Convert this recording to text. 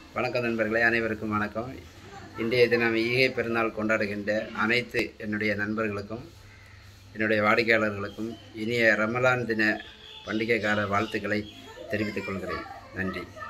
வணக்கம் நண்பர்களே, அனைவருக்கும் வணக்கம். இன்றைய தினம் ஈகை பெருநாள் கொண்டாடுகின்ற அனைத்து என்னுடைய நண்பர்களுக்கும் என்னுடைய வாடிக்கையாளர்களுக்கும் இனிய ரமலான் தின பண்டிகை கால வாழ்த்துக்களை தெரிவித்துக் கொள்கிறேன். நன்றி.